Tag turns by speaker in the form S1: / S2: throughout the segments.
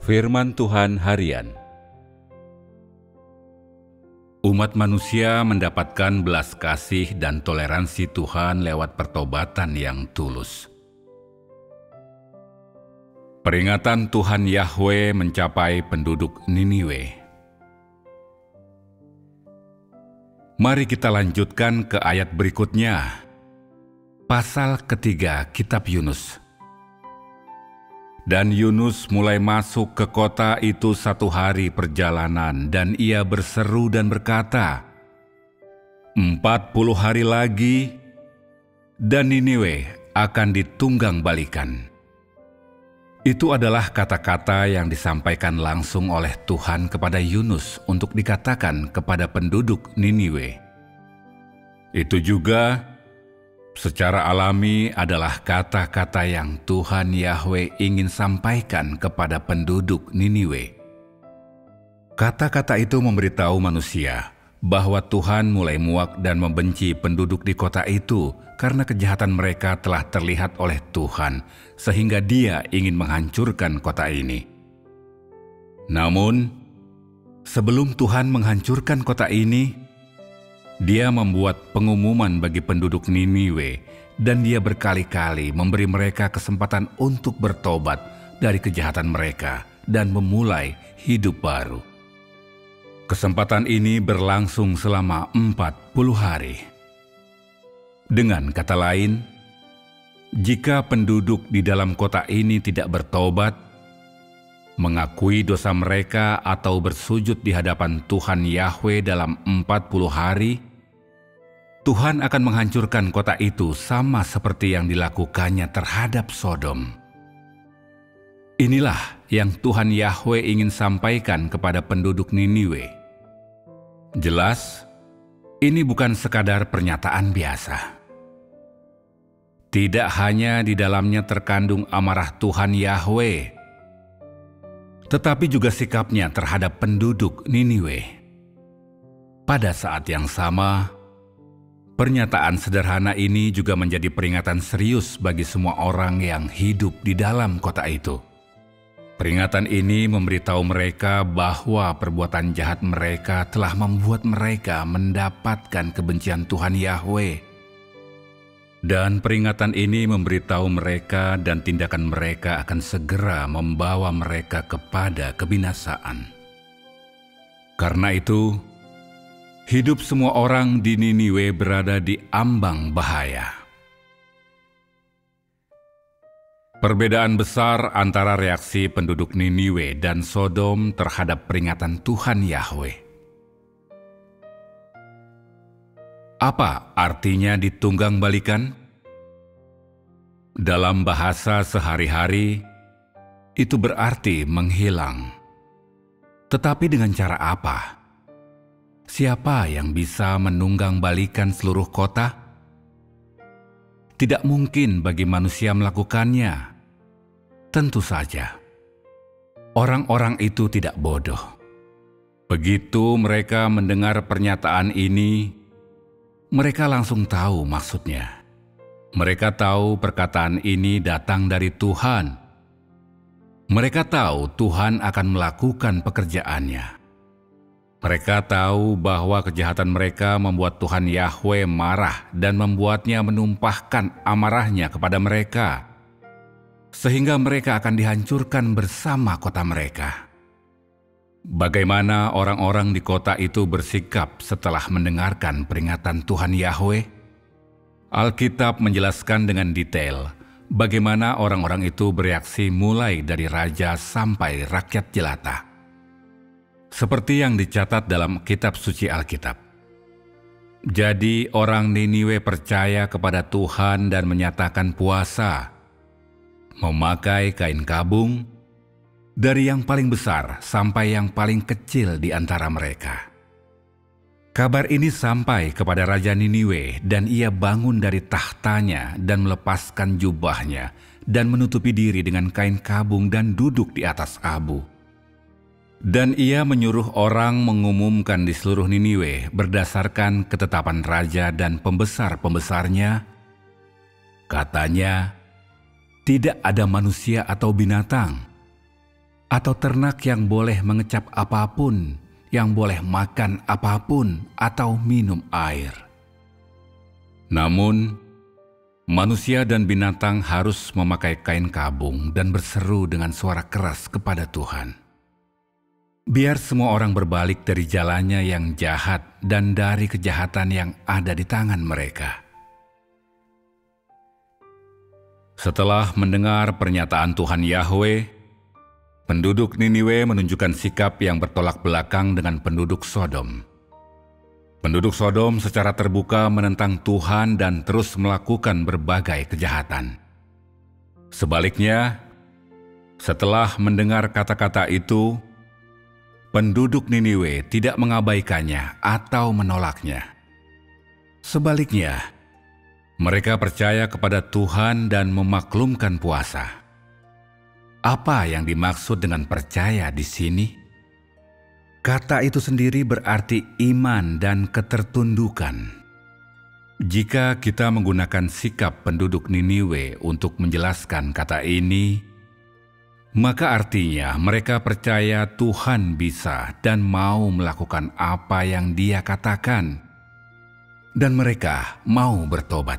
S1: Firman Tuhan Harian. Umat manusia mendapatkan belas kasih dan toleransi Tuhan lewat pertobatan yang tulus. Peringatan Tuhan Yahwe mencapai penduduk Niniwe. Mari kita lanjutkan ke ayat berikutnya. Pasal ketiga Kitab Yunus. Dan Yunus mulai masuk ke kota itu 1 hari perjalanan, dan ia berseru dan berkata, 40 hari lagi, dan Niniwe akan ditunggang balikan. Itu adalah kata-kata yang disampaikan langsung oleh Tuhan kepada Yunus untuk dikatakan kepada penduduk Niniwe. Itu juga secara alami adalah kata-kata yang Tuhan Yahwe ingin sampaikan kepada penduduk Niniwe. Kata-kata itu memberitahu manusia bahwa Tuhan mulai muak dan membenci penduduk di kota itu karena kejahatan mereka telah terlihat oleh Tuhan, sehingga Dia ingin menghancurkan kota ini. Namun, sebelum Tuhan menghancurkan kota ini, Dia membuat pengumuman bagi penduduk Niniwe, dan Dia berkali-kali memberi mereka kesempatan untuk bertobat dari kejahatan mereka dan memulai hidup baru. Kesempatan ini berlangsung selama 40 hari. Dengan kata lain, jika penduduk di dalam kota ini tidak bertobat, mengakui dosa mereka atau bersujud di hadapan Tuhan Yahwe dalam 40 hari, Tuhan akan menghancurkan kota itu sama seperti yang dilakukannya terhadap Sodom. Inilah yang Tuhan Yahwe ingin sampaikan kepada penduduk Niniwe. Jelas, ini bukan sekadar pernyataan biasa. Tidak hanya di dalamnya terkandung amarah Tuhan Yahwe, tetapi juga sikapnya terhadap penduduk Niniwe. Pada saat yang sama, pernyataan sederhana ini juga menjadi peringatan serius bagi semua orang yang hidup di dalam kota itu. Peringatan ini memberitahu mereka bahwa perbuatan jahat mereka telah membuat mereka mendapatkan kebencian Tuhan Yahwe. Dan peringatan ini memberitahu mereka dan tindakan mereka akan segera membawa mereka kepada kebinasaan. Karena itu, hidup semua orang di Niniwe berada di ambang bahaya. Perbedaan besar antara reaksi penduduk Niniwe dan Sodom terhadap peringatan Tuhan Yahwe. Apa artinya ditunggang balikan? Dalam bahasa sehari-hari, itu berarti menghilang. Tetapi dengan cara apa? Siapa yang bisa menunggang balikan seluruh kota? Tidak mungkin bagi manusia melakukannya. Tentu saja, orang-orang itu tidak bodoh. Begitu mereka mendengar pernyataan ini, mereka langsung tahu maksudnya. Mereka tahu perkataan ini datang dari Tuhan. Mereka tahu Tuhan akan melakukan pekerjaannya. Mereka tahu bahwa kejahatan mereka membuat Tuhan Yahwe marah dan membuatnya menumpahkan amarahnya kepada mereka, sehingga mereka akan dihancurkan bersama kota mereka. Bagaimana orang-orang di kota itu bersikap setelah mendengarkan peringatan Tuhan Yahwe? Alkitab menjelaskan dengan detail bagaimana orang-orang itu bereaksi mulai dari raja sampai rakyat jelata. Seperti yang dicatat dalam kitab suci Alkitab. Jadi orang Niniwe percaya kepada Tuhan dan menyatakan puasa, memakai kain kabung, dari yang paling besar sampai yang paling kecil di antara mereka. Kabar ini sampai kepada Raja Niniwe, dan ia bangun dari tahtanya dan melepaskan jubahnya dan menutupi diri dengan kain kabung dan duduk di atas abu. Dan ia menyuruh orang mengumumkan di seluruh Niniwe berdasarkan ketetapan raja dan pembesar-pembesarnya. Katanya, tidak ada manusia atau binatang, atau ternak yang boleh mengecap apapun, yang boleh makan apapun atau minum air. Namun, manusia dan binatang harus memakai kain kabung dan berseru dengan suara keras kepada Tuhan. Biar semua orang berbalik dari jalannya yang jahat dan dari kejahatan yang ada di tangan mereka. Setelah mendengar pernyataan Tuhan Yahweh, penduduk Niniwe menunjukkan sikap yang bertolak belakang dengan penduduk Sodom. Penduduk Sodom secara terbuka menentang Tuhan dan terus melakukan berbagai kejahatan. Sebaliknya, setelah mendengar kata-kata itu, penduduk Niniwe tidak mengabaikannya atau menolaknya. Sebaliknya, mereka percaya kepada Tuhan dan memaklumkan puasa. Apa yang dimaksud dengan percaya di sini? Kata itu sendiri berarti iman dan ketertundukan. Jika kita menggunakan sikap penduduk Niniwe untuk menjelaskan kata ini, maka artinya mereka percaya Tuhan bisa dan mau melakukan apa yang Dia katakan, dan mereka mau bertobat.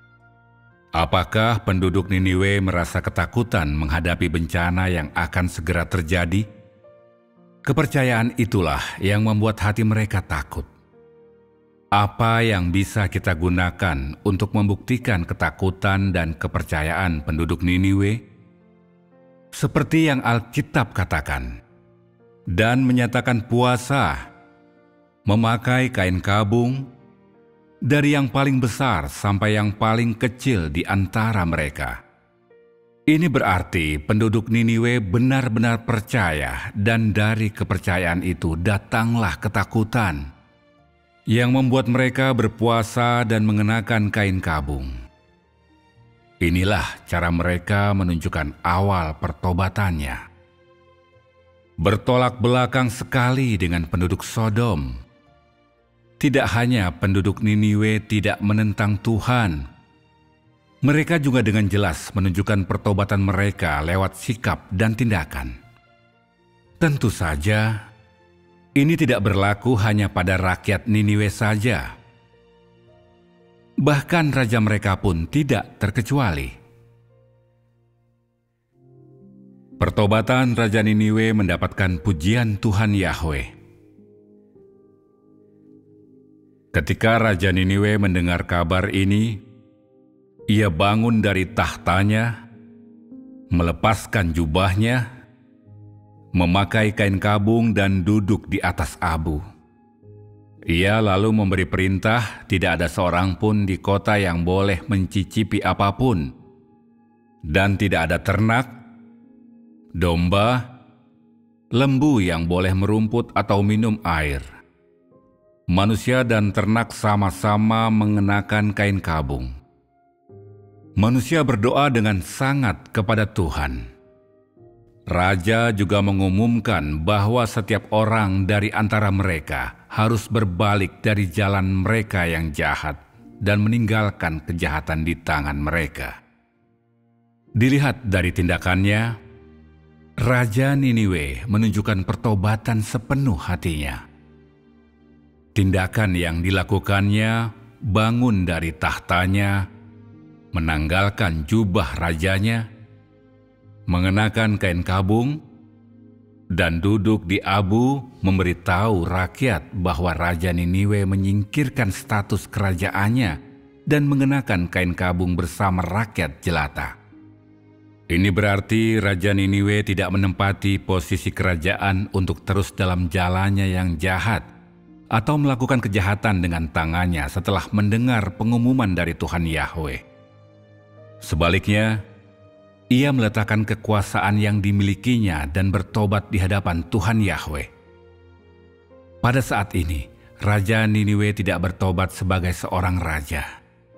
S1: Apakah penduduk Niniwe merasa ketakutan menghadapi bencana yang akan segera terjadi? Kepercayaan itulah yang membuat hati mereka takut. Apa yang bisa kita gunakan untuk membuktikan ketakutan dan kepercayaan penduduk Niniwe? Seperti yang Alkitab katakan, dan menyatakan puasa, memakai kain kabung, dari yang paling besar sampai yang paling kecil di antara mereka. Ini berarti penduduk Niniwe benar-benar percaya, dan dari kepercayaan itu datanglah ketakutan yang membuat mereka berpuasa dan mengenakan kain kabung. Inilah cara mereka menunjukkan awal pertobatannya. Bertolak belakang sekali dengan penduduk Sodom. Tidak hanya penduduk Niniwe tidak menentang Tuhan, mereka juga dengan jelas menunjukkan pertobatan mereka lewat sikap dan tindakan. Tentu saja, ini tidak berlaku hanya pada rakyat Niniwe saja. Bahkan raja mereka pun tidak terkecuali. Pertobatan Raja Niniwe mendapatkan pujian Tuhan Yahweh. Ketika Raja Niniwe mendengar kabar ini, ia bangun dari tahtanya, melepaskan jubahnya, memakai kain kabung dan duduk di atas abu. Ia lalu memberi perintah tidak ada seorang pun di kota yang boleh mencicipi apapun, dan tidak ada ternak, domba, lembu yang boleh merumput atau minum air. Manusia dan ternak sama-sama mengenakan kain kabung. Manusia berdoa dengan sangat kepada Tuhan. Raja juga mengumumkan bahwa setiap orang dari antara mereka harus berbalik dari jalan mereka yang jahat dan meninggalkan kejahatan di tangan mereka. Dilihat dari tindakannya, Raja Niniwe menunjukkan pertobatan sepenuh hatinya. Tindakan yang dilakukannya bangun dari tahtanya, menanggalkan jubah rajanya, mengenakan kain kabung, dan duduk di abu memberitahu rakyat bahwa Raja Niniwe menyingkirkan status kerajaannya dan mengenakan kain kabung bersama rakyat jelata. Ini berarti Raja Niniwe tidak menempati posisi kerajaan untuk terus dalam jalannya yang jahat, atau melakukan kejahatan dengan tangannya setelah mendengar pengumuman dari Tuhan Yahweh. Sebaliknya, ia meletakkan kekuasaan yang dimilikinya dan bertobat di hadapan Tuhan Yahweh. Pada saat ini, Raja Niniwe tidak bertobat sebagai seorang raja.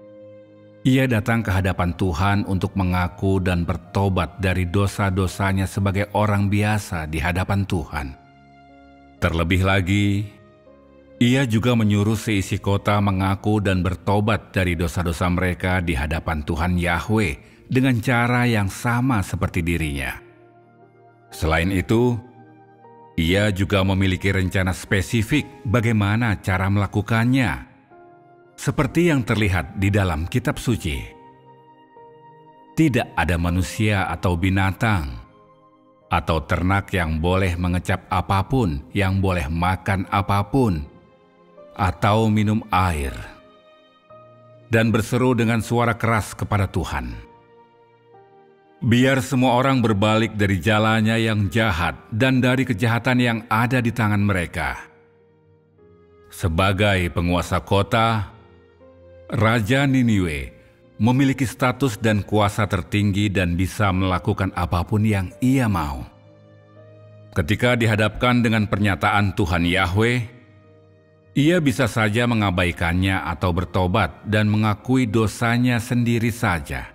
S1: Ia datang ke hadapan Tuhan untuk mengaku dan bertobat dari dosa-dosanya sebagai orang biasa di hadapan Tuhan. Terlebih lagi, ia juga menyuruh seisi kota mengaku dan bertobat dari dosa-dosa mereka di hadapan Tuhan Yahweh dengan cara yang sama seperti dirinya. Selain itu, Ia juga memiliki rencana spesifik bagaimana cara melakukannya, seperti yang terlihat di dalam kitab suci. Tidak ada manusia atau binatang atau ternak yang boleh mengecap apapun, yang boleh makan apapun, atau minum air, dan berseru dengan suara keras kepada Tuhan. Biar semua orang berbalik dari jalannya yang jahat dan dari kejahatan yang ada di tangan mereka. Sebagai penguasa kota, Raja Niniwe memiliki status dan kuasa tertinggi dan bisa melakukan apapun yang ia mau. Ketika dihadapkan dengan pernyataan Tuhan Yahweh, ia bisa saja mengabaikannya atau bertobat dan mengakui dosanya sendiri saja.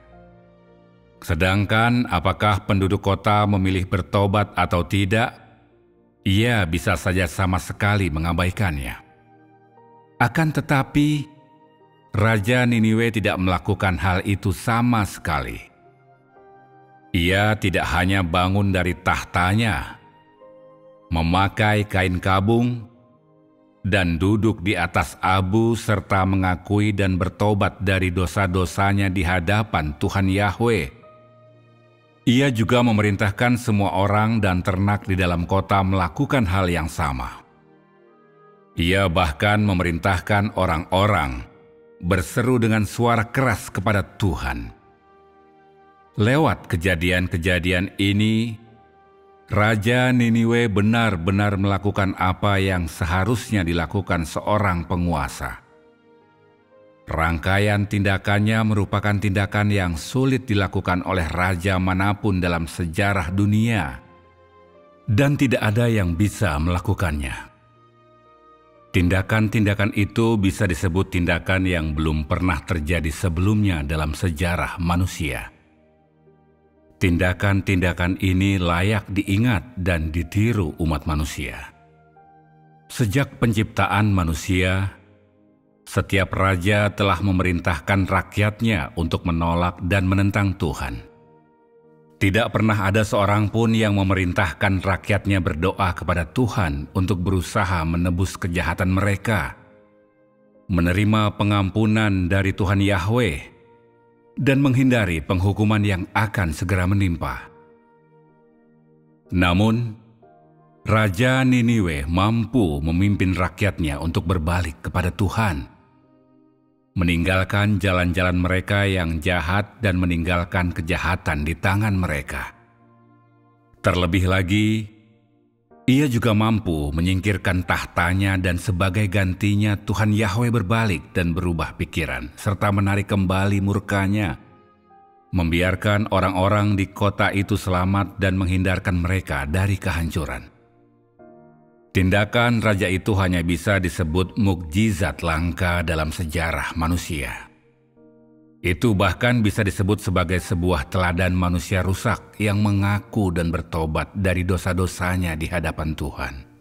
S1: Sedangkan apakah penduduk kota memilih bertobat atau tidak, ia bisa saja sama sekali mengabaikannya. Akan tetapi, Raja Niniwe tidak melakukan hal itu sama sekali. Ia tidak hanya bangun dari tahtanya, memakai kain kabung, dan duduk di atas abu serta mengakui dan bertobat dari dosa-dosanya di hadapan Tuhan Yahweh. Ia juga memerintahkan semua orang dan ternak di dalam kota melakukan hal yang sama. Ia bahkan memerintahkan orang-orang berseru dengan suara keras kepada Tuhan. Lewat kejadian-kejadian ini, Raja Niniwe benar-benar melakukan apa yang seharusnya dilakukan seorang penguasa. Rangkaian tindakannya merupakan tindakan yang sulit dilakukan oleh raja manapun dalam sejarah dunia, dan tidak ada yang bisa melakukannya. Tindakan-tindakan itu bisa disebut tindakan yang belum pernah terjadi sebelumnya dalam sejarah manusia. Tindakan-tindakan ini layak diingat dan ditiru umat manusia. Sejak penciptaan manusia, setiap raja telah memerintahkan rakyatnya untuk menolak dan menentang Tuhan. Tidak pernah ada seorang pun yang memerintahkan rakyatnya berdoa kepada Tuhan untuk berusaha menebus kejahatan mereka, menerima pengampunan dari Tuhan Yahweh, dan menghindari penghukuman yang akan segera menimpa. Namun, Raja Niniwe mampu memimpin rakyatnya untuk berbalik kepada Tuhan, meninggalkan jalan-jalan mereka yang jahat dan meninggalkan kejahatan di tangan mereka. Terlebih lagi, ia juga mampu menyingkirkan tahtanya dan sebagai gantinya Tuhan Yahweh berbalik dan berubah pikiran serta menarik kembali murkanya, membiarkan orang-orang di kota itu selamat dan menghindarkan mereka dari kehancuran. Tindakan raja itu hanya bisa disebut mukjizat langka dalam sejarah manusia. Itu bahkan bisa disebut sebagai sebuah teladan manusia rusak yang mengaku dan bertobat dari dosa-dosanya di hadapan Tuhan.